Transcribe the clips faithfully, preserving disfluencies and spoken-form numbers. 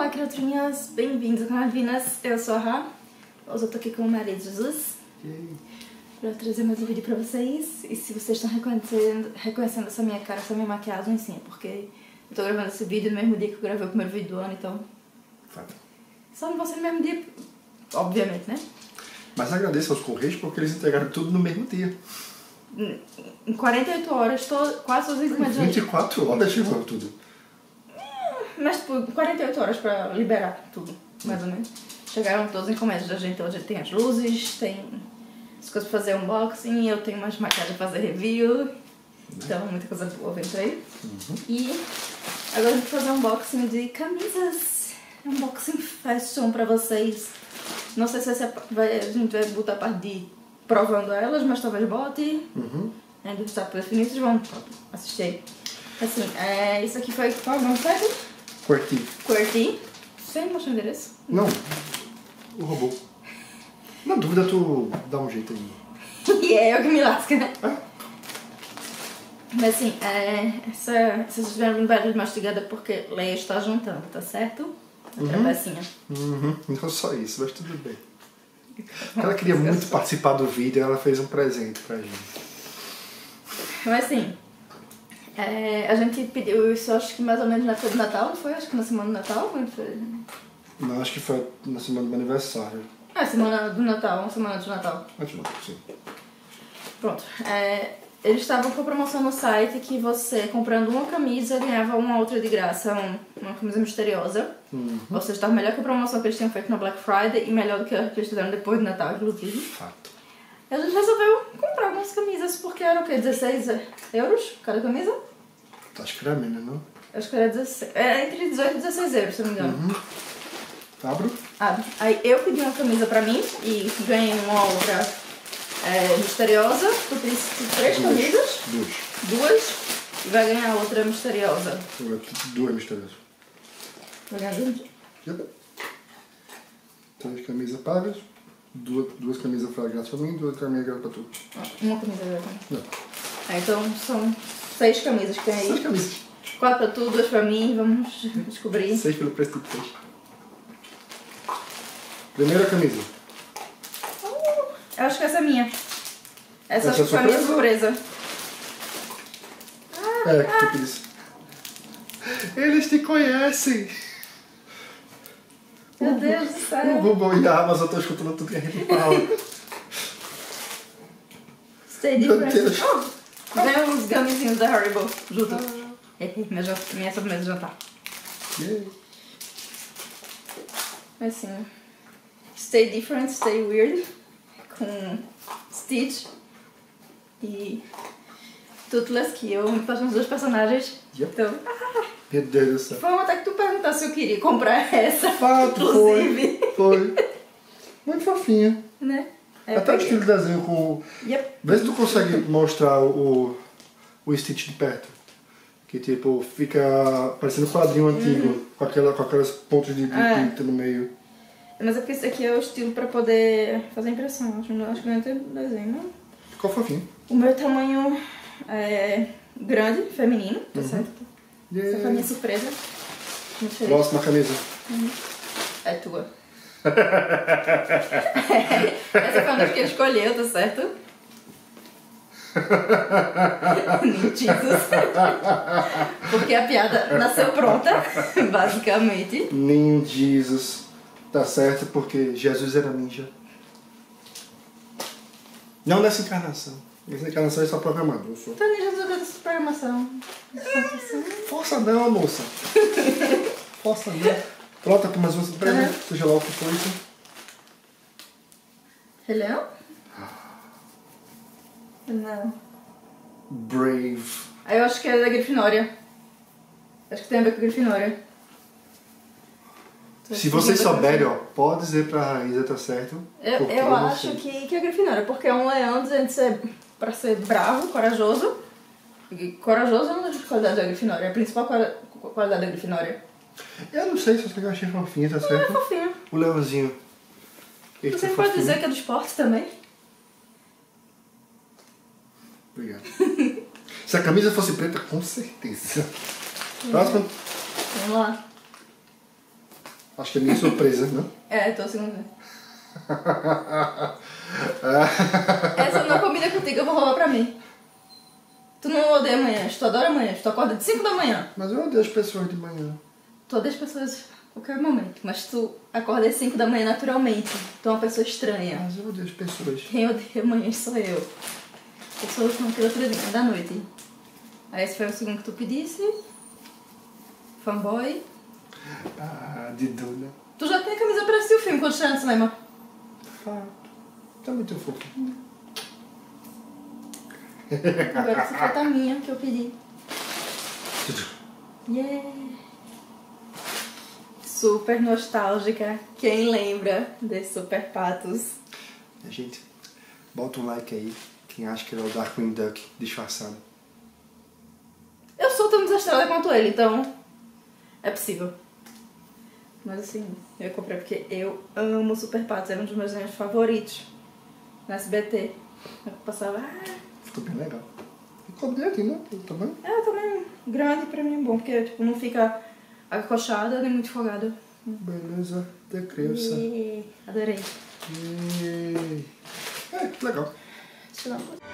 Olá, criaturinhas, bem-vindos ao canal Divinas, eu sou a Ra. Hoje eu tô aqui com o Maria de Jesus pra trazer mais um vídeo pra vocês. E se vocês estão reconhecendo, reconhecendo essa minha cara, essa minha maquiagem, sim, porque eu tô gravando esse vídeo no mesmo dia que eu gravei o primeiro vídeo do ano, então... Fato. Só não vou ser no mesmo dia, obviamente, né? Mas agradeço aos Correios porque eles entregaram tudo no mesmo dia. Em quarenta e oito horas, tô, quase todas as encomendas... vinte e quatro horas chegou tudo. Mas tipo, quarenta e oito horas pra liberar tudo, mais ou menos. Chegaram todas as encomendas da gente. Hoje tem as luzes, tem as coisas pra fazer unboxing, eu tenho mais maquiagem pra fazer review. Então, muita coisa boa vem pra aí. Uhum. E agora a gente vai fazer um unboxing de camisas. Unboxing fashion pra vocês. Não sei se vai, a gente vai botar a parte de provando elas, mas talvez bote. Uhum. Ainda está por definir, vocês vão assistir. Assim, é, isso aqui foi qual o nome certo? Curti. Curti. Você não mostrou o endereço? Não. O robô. Na dúvida, tu dá um jeito aí. E é eu que me lasco, né? É. Mas assim, é, essa, se vocês tiverem um barulho mastigada porque Leia está juntando, tá certo? A uhum. travessinha. Uhum. Não só isso, mas tudo bem. Ela queria muito participar do vídeo e ela fez um presente pra gente. Mas assim... É, a gente pediu isso, acho que mais ou menos na época do Natal, não foi? Acho que na semana do Natal? Foi? Não, acho que foi na semana do meu aniversário. Ah, semana do Natal, uma semana do Natal. Antes do Natal, sim. Pronto. É, eles estavam com promoção no site que você, comprando uma camisa, ganhava uma outra de graça, um, uma camisa misteriosa. Uhum. Ou seja, estava melhor que a promoção que eles tinham feito na Black Friday e melhor do que a que eles fizeram depois do Natal, inclusive. Fato. A gente resolveu comprar algumas camisas, porque era o quê? dezesseis euros cada camisa? Acho que era menos, não? Acho que era dezesseis. Era entre dezoito e dezesseis euros, se não me engano. Uhum. Abro? Abre. Aí eu pedi uma camisa pra mim e ganhei uma outra é, misteriosa. Tu pediste três duas. camisas? Duas. Duas. E vai ganhar outra misteriosa. Duas misteriosas. Vai ganhar duas? Yep. Três camisas pagas. Duas, duas camisas grátis pra mim, duas camisas grátis pra tu. Uma camisa grátis. Não. Ah, então são seis camisas que tem aí. Seis camisas. Quatro pra tu, duas pra mim, vamos descobrir. Seis pelo preço de três. Primeira camisa. Uh, eu acho que essa é minha. Essa, essa acho que foi a minha surpresa. Ah, é, que ah. tu disse. Eles te conhecem! Meu Deus do céu! O Google e a Amazon estão escutando tudo que a gente fala. Stay different. Oh, vem uns gummizinhos da Haribo junto. Ah. Minha, minha sobremesa de jantar. Yeah. Assim. Stay different, stay weird. Com Stitch e Toothless, que eu me passo nos dois personagens. Yep. Então, ah, meu Deus do céu. foi uma até que tu perguntasse se eu queria comprar essa. Fato, inclusive. Foi, foi. Muito fofinha. Né? É, até o estilo de desenho com... Yep. Vê se tu consegue mostrar o, o Stitch de perto. Que tipo, fica parecendo um quadrinho antigo. Uhum. Com, aquela, com aquelas pontos de, de é. tinta no meio. Mas é porque esse aqui é o estilo pra poder fazer impressão. Acho, acho que não tem desenho, não. Ficou fofinho. O meu tamanho é grande, feminino, tá uhum. certo? Yeah. Essa foi a minha surpresa. Próxima camisa. Uhum. É tua. Essa foi uma que ele escolheu, tá certo? Jesus. Porque a piada nasceu pronta, basicamente. Nem Jesus. Tá certo, porque Jesus era ninja. Não nessa encarnação. Essa encarnação é só programador. Então ninja do dedo dessa programação. Força não, moça. Força não. Pronta para mais uma surpresa, uhum. Seja lá o que for isso. Rei Leão? Não. Brave. Aí eu acho que é da Grifinória. Acho que tem a ver com a Grifinória. Se vocês souberem, ó, pode dizer pra Raíza, tá certo? Eu, eu, eu acho que, que é Grifinória, porque é um leão dizendo ser, pra ser bravo, corajoso. E corajoso é uma das qualidades da Grifinória, é a principal qualidade da Grifinória. Eu não sei se eu achei fofinha, tá certo? Não é fofinho. O leãozinho. Você é pode fofinho. Dizer que é do esporte também? Obrigado. Se a camisa fosse preta, com certeza. Próximo. Vamos lá. Acho que é minha surpresa, né? É, tô segunda. Essa eu não combina contigo, eu vou roubar pra mim. Tu não odeia manhãs, tu adora manhãs, tu acorda de cinco da manhã. Mas eu odeio as pessoas de manhã. Tu odeia as pessoas a qualquer momento, mas tu acorda às cinco da manhã naturalmente. Tu é uma pessoa estranha. Mas eu odeio as pessoas. Quem odeia manhãs sou eu. Eu sou com aquela trezinha da noite. Aí esse foi o segundo que tu pedisse. Fanboy. Ah, de Duna. Tu já tem a camisa pra assistir o filme quando estiver no cinema? Fato. Tá muito fofo. Agora essa foi a minha que eu pedi. Yeah! Super nostálgica. Quem lembra desse Super Patos? Gente, bota um like aí. Quem acha que ele é o Darkwing Duck disfarçado. Eu sou tão desastrada quanto ele, então é possível. Mas assim, eu comprei porque eu amo Super Patos. Era um dos meus desenhos favoritos na S B T. Eu passava... Ah, ficou bem legal. Ficou bem aqui, né? O tamanho. é, também grande pra mim é bom, porque tipo, não fica acochada nem muito folgada. Beleza de criança. E... adorei. E... é, legal. Deixa eu dar uma...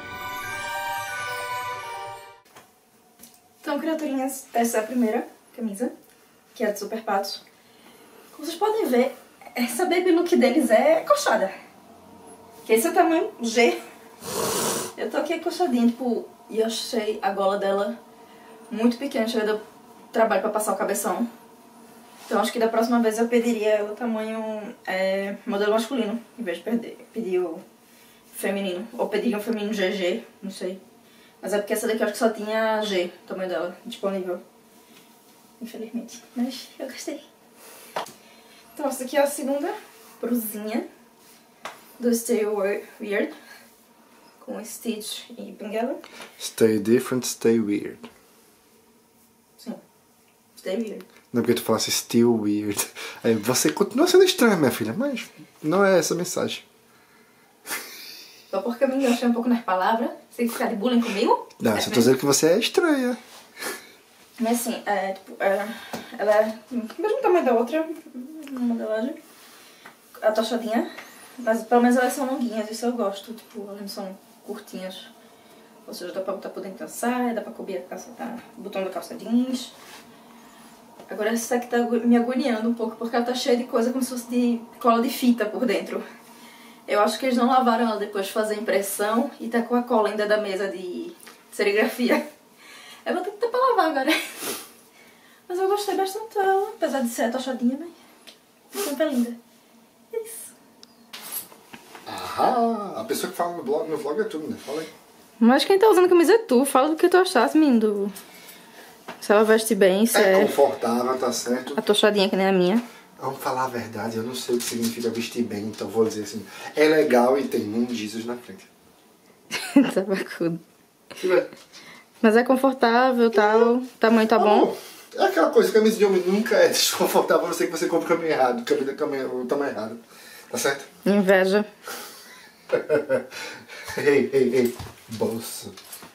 Então, criaturinhas, essa é a primeira camisa, que é de Super Patos. Como vocês podem ver, essa baby look deles é acochada. Que esse é o tamanho G. Eu tô aqui acochadinha, tipo, e eu achei a gola dela muito pequena. Chega deu trabalho pra passar o cabeção. Então acho que da próxima vez eu pediria o tamanho é, modelo masculino, em vez de perder, pedir o feminino. Ou pediria um feminino G G, não sei. Mas é porque essa daqui eu acho que só tinha G, o tamanho dela, disponível. Infelizmente. Mas eu gostei. Então essa aqui é a segunda brusinha do Stay Weird. Com Stitch e Benguela. Stay different, stay weird. Sim. Stay Weird. Não é porque tu falasse still weird. É, você continua sendo estranha, minha filha, mas não é essa a mensagem. Só porque eu me enganchei um pouco nas palavras, você tem que ficar de bullying comigo? Não, é, só tô dizendo que você é estranha. Mas assim, é, tipo, é, ela é do mesmo tamanho da outra, na modelagem. A tochadinha, mas pelo menos elas são longuinhas, isso eu gosto, tipo, elas não são curtinhas. Ou seja, dá pra botar por dentro da saia, dá pra cobrir a calça, tá, o botão da calça jeans. Agora essa aqui tá me agoniando um pouco, porque ela tá cheia de coisa como se fosse de cola de fita por dentro. Eu acho que eles não lavaram ela depois de fazer a impressão e tá com a cola ainda da mesa de serigrafia. Eu vou ter que ter pra lavar agora. Mas eu gostei bastante dela, apesar de ser atochadinha, mas sempre é linda. É isso. Ah, a pessoa que fala no blog, no vlog é tudo, né? Fala aí. Mas quem tá usando a camisa é tu. Fala do que tu achasse, menino. Se ela veste bem, se é... é... confortável, tá certo. atochadinha que nem a minha. Vamos falar a verdade, eu não sei o que significa vestir bem, então vou dizer assim. É legal e tem um Jesus na frente. Tabacudo. Mas é confortável e tal, o tamanho tá bom. É aquela coisa, camisa de homem nunca é desconfortável, a não ser que você compre o caminho errado, camisa, caminho, o tamanho errado. Tá certo? Inveja. Ei, ei, ei, bolso.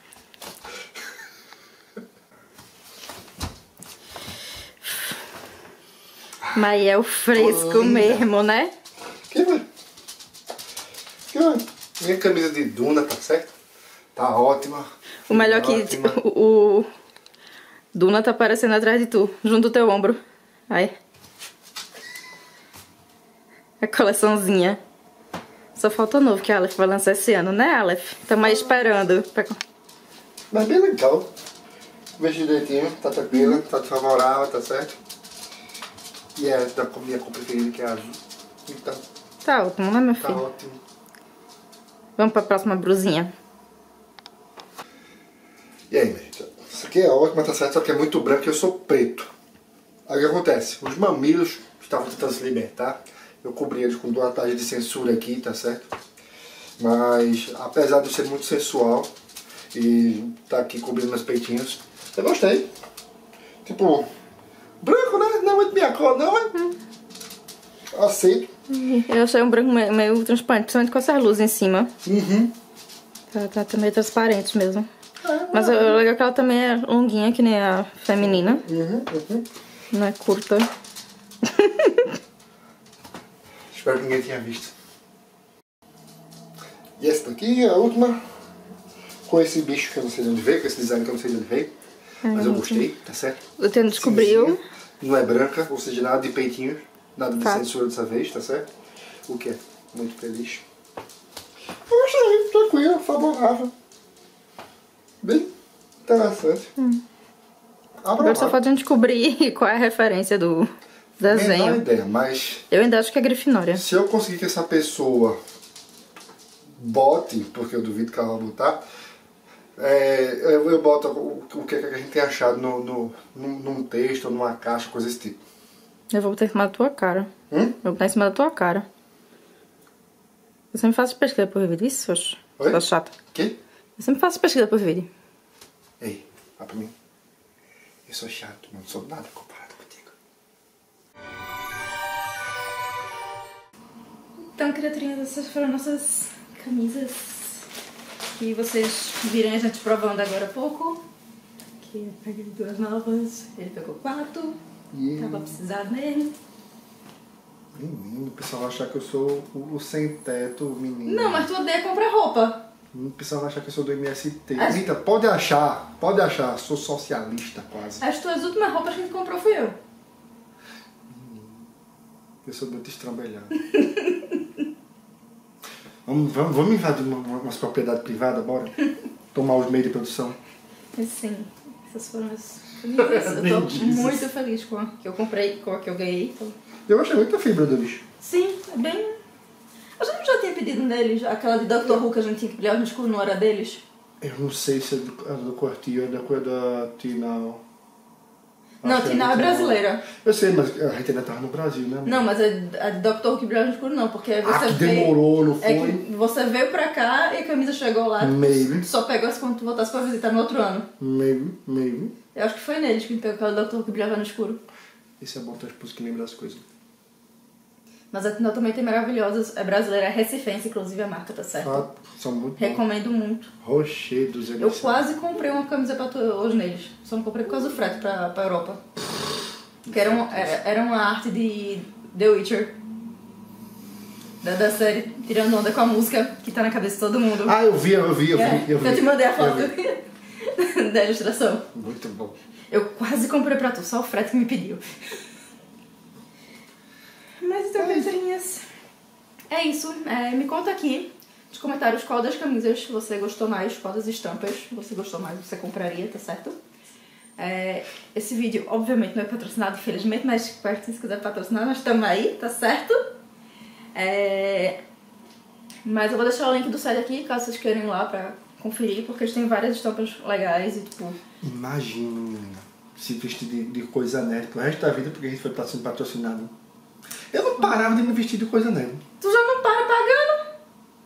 Mas é o fresco mesmo, né? Que vai? Que vai? Minha camisa de Duna, tá certo? Tá ótima. O melhor tá que ótima. o, o Duna tá aparecendo atrás de tu, junto do teu ombro. Aí. A coleçãozinha. Só falta novo que a Aleph vai lançar esse ano, né, Aleph? Tamo aí esperando. Mas bem legal. Vejo direitinho, tá tranquila, tá favorável, tá certo? E é da minha cor preferida, que é azul. Então, tá ótimo, né, meu tá filho? ótimo. Vamos pra próxima brusinha. E aí, minha gente? Isso aqui é ótimo, tá certo? Só que é muito branco e eu sou preto. Aí o que acontece? Os mamilos estavam tentando se libertar. Eu cobri eles com duas taxas de censura aqui, tá certo? Mas, apesar de eu ser muito sensual e tá aqui cobrindo meus peitinhos, eu gostei. Tipo, branco, né? Não é muito minha cor, não, é? Hum. Aceito. Eu achei um branco meio, meio transparente, principalmente com essa luz em cima. Uhum. Tá, tá, tá meio transparente mesmo. É, mas o legal é que ela também é longuinha, que nem a feminina. Uhum, uhum. Não é curta. Espero que ninguém tenha visto. E essa daqui é a última. Com esse bicho que eu não sei de onde veio, com esse design que eu não sei de onde veio. Ai, mas eu gostei, tá certo? O Teno descobriu. Cinzinha, não é branca, ou seja, nada de peitinhos, nada de Fato. censura dessa vez, tá certo? O que é? Muito feliz. Eu achei tranquilo, favorável. Bem interessante. Hum. Agora só falta descobrir qual é a referência do desenho. Menor ideia, mas... Eu ainda acho que é Grifinória. Se eu conseguir que essa pessoa bote, porque eu duvido que ela vai botar, é, eu, eu boto o, o que, é que a gente tem achado no, no, num, num texto, ou numa caixa, coisa desse tipo. Eu vou botar em cima da tua cara. Hum? Eu vou botar em cima da tua cara. Eu sempre faço pesquisa por vídeo. Isso, oxe. Sou chata. Que? Eu sempre faço pesquisa por vídeo. Ei, vai pra mim. Eu sou chato, não sou nada comparado contigo. Então, criaturinhas, essas foram nossas camisas que vocês viram a gente provando agora há pouco. Que eu peguei duas novas, ele pegou quatro. Yeah. Tava precisado mesmo. Menino, o pessoal vai achar que eu sou o, o sem teto, menino. Não, mas tu odeia comprar roupa. O pessoal vai achar que eu sou do M S T. As... Eita, pode achar, pode achar, sou socialista quase. As tuas últimas roupas que a gente comprou fui eu. Eu sou muito estrambelhado. vamos, vamos, vamos invadir uma, umas propriedades privadas, bora? Tomar os meios de produção. Sim, essas foram as camisas. Eu tô muito feliz com a que eu comprei, com a que eu ganhei. Então... Eu achei muita fibra do bicho. Sim, é bem... A gente já tinha pedido deles, aquela de doutor Who que a gente tinha que brilhar no escuro, não era deles? Eu não sei se é do, é do Quartinho, é da, da Tinal. Não, a Tinal é brasileira. Eu sei, mas a gente ainda tava no Brasil, né? Não, mas a, a de doutor Who que brilhava no escuro não, porque você ah, que veio... demorou, não foi? É que você veio pra cá e a camisa chegou lá. Maybe. Só pegou quando tu voltasse pra visitar no outro ano. Maybe, maybe. Eu acho que foi neles que pegou aquela doutor Who que brilhava no escuro. Esse é bom ter esposo que lembra das coisas. Mas a Tinal também tem maravilhosas, é brasileira, é recifense, inclusive a marca, tá certo? Ah, são muito Recomendo bom. muito. Rochedos. Eu quase comprei uma camisa pra tu hoje neles. Só não comprei por causa do frete pra, pra Europa. Que era, um, era, era uma arte de The Witcher. Da, da série, tirando onda com a música que tá na cabeça de todo mundo. Ah, eu vi, eu vi, eu vi. É, eu, vi. eu te mandei a foto da ilustração. Muito bom. Eu quase comprei pra tu, só o frete que me pediu. Mas então, criaturinhas, é isso. É, me conta aqui nos comentários qual das camisas você gostou mais, qual das estampas você gostou mais, você compraria, tá certo? É, esse vídeo, obviamente, não é patrocinado, infelizmente, mas se quiser patrocinar, nós estamos aí, tá certo? É, mas eu vou deixar o link do site aqui, caso vocês queiram ir lá pra conferir, porque eles têm várias estampas legais e tipo... Imagina, menina, se vestir de, de coisa nerd pro resto da vida, porque a gente foi sendo patrocinado. Eu não parava de me vestir de coisa nerd. Tu já não para pagando?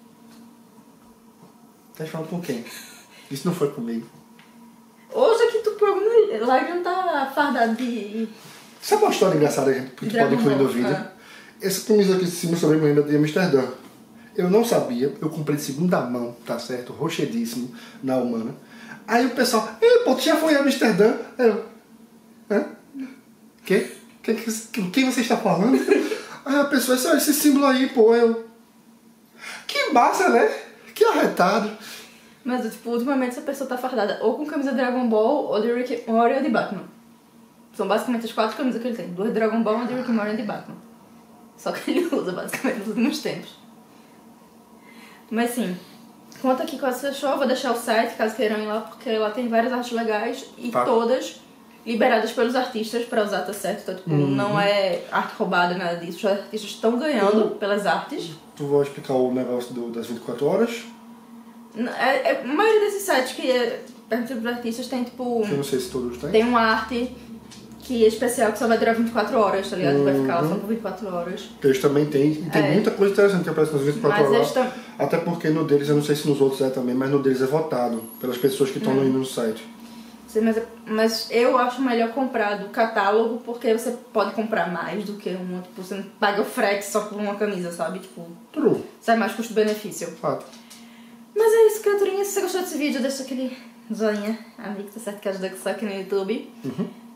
Tá falando com quem? Isso não foi comigo. Hoje aqui tu por alguma live não tá fardado de... Sabe uma história engraçada que tu pode incluir no vídeo? Ah. Essa camisa aqui de cima sobre a lembra de Amsterdã. Eu não sabia, eu comprei de segunda mão, tá certo? Rochedíssimo, na Humana. Aí o pessoal, ei, pô, tu já foi em Amsterdã? Eu, hã? Quê? Quem, quem, quem você está falando? Aí a pessoa disse, olha esse símbolo aí, pô, eu... Que massa, né? Que arretado. Mas, tipo, ultimamente essa pessoa tá fardada ou com camisa de Dragon Ball ou de Rick and Morty ou de Batman. São basicamente as quatro camisas que ele tem. Duas de Dragon Ball, uma de Rick and Morty e de Batman. Só que ele usa, basicamente, nos últimos tempos. Mas, sim, conta aqui qual você achou. Vou deixar o site, caso queiram ir lá, porque lá tem várias artes legais e tá. Todas liberadas pelos artistas pra usar, tá certo? Então, tipo, uhum. Não é arte roubada, nada disso. Os artistas estão ganhando uhum. pelas artes. Tu vai explicar o negócio do, das vinte e quatro horas? É, é, a maioria desses sites que é perto dos artistas tem, tipo... Eu não sei se todos têm. Tem uma arte que é especial, que só vai durar vinte e quatro horas, tá ligado? Uhum. Vai ficar lá só por vinte e quatro horas. Eles também têm, e tem é. muita coisa interessante que aparece nas vinte e quatro mas horas. Tam... Até porque no deles, eu não sei se nos outros é também, mas no deles é votado pelas pessoas que estão hum. indo no site. Sim, mas, mas eu acho melhor comprar do catálogo, porque você pode comprar mais do que uma, tipo, você não paga o frete só por uma camisa, sabe? Tipo, True. sai mais custo-benefício. Fato. Mas é isso, criaturinha. Se você gostou desse vídeo, deixa aquele joinha, amigo, tá certo que ajuda aqui no YouTube. Uhum.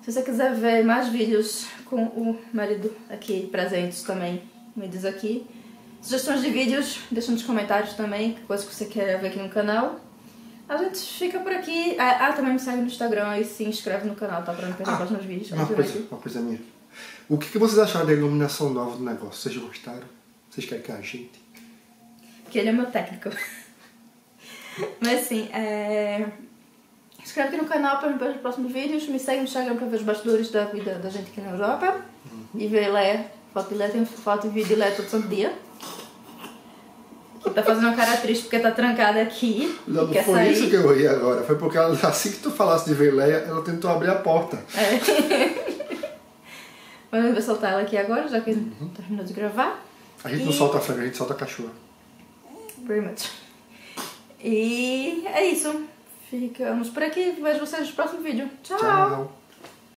Se você quiser ver mais vídeos com o marido aqui presentes também, me diz aqui. Sugestões de vídeos, deixa nos comentários também, que coisa que você quer ver aqui no canal. A gente fica por aqui. Ah, também me segue no Instagram e se inscreve no canal, tá? Pra não perder os próximos vídeos. Uma coisa, uma coisa minha. O que, que vocês acharam da iluminação nova do negócio? Vocês gostaram? Vocês querem que a gente? Que ele é meu técnico. Mas assim, é... se inscreve aqui no canal para ver os próximos vídeos. Me segue no Instagram para ver os bastidores da vida da gente aqui na Europa. Uhum. E ver Lé. Foto de Lé, tem foto e vídeo de Lé todo santo dia. Que tá fazendo uma cara triste porque tá trancada aqui. Não, não quer foi sair. isso que eu ri agora. Foi porque ela, assim que tu falasse de ver Leia, ela tentou abrir a porta. É. Vamos soltar ela aqui agora, já que uhum. terminou de gravar. A gente e... não solta a franga, a gente solta a cachorra. Very much. E é isso. Ficamos por aqui. Vejo vocês no próximo vídeo. Tchau! Tchau!